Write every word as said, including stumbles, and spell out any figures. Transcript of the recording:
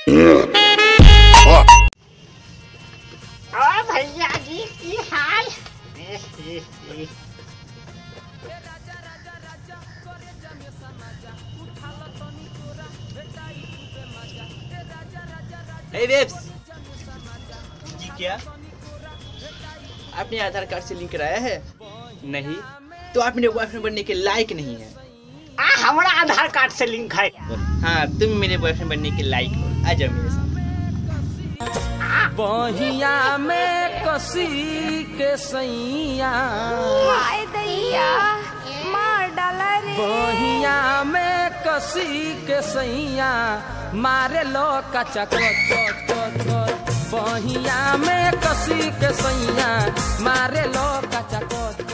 भैया जी की हाल। हे बेब्स जी, क्या आपने आधार कार्ड से लिंक कराया है? नहीं तो आप मेरे बॉयफ्रेंड बनने के लायक नहीं है। आ हमारा आधार कार्ड से लिंक है। हाँ, तुम मेरे बॉयफ्रेंड बनने के लायक हो। आ जाओ मेरे साथ। बहिया में कसी के सैया, हाय दैया मार डाला रे। बहिया में कसी के सैया मारे लो कचा कोच कोच। बहिया में कसी के सैया मारे लो कचा कोच।